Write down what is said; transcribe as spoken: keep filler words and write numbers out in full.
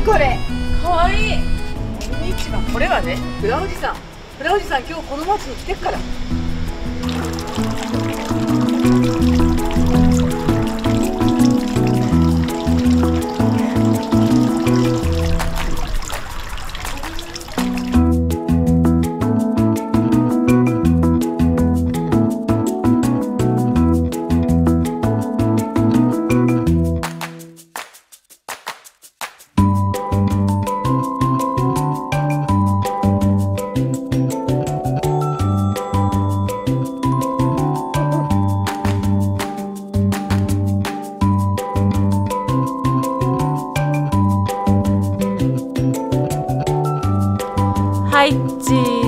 これ。 かわいい。 市場、これはね、フラおじさん。フラおじさん、今日この町に来てっから。 はい、チー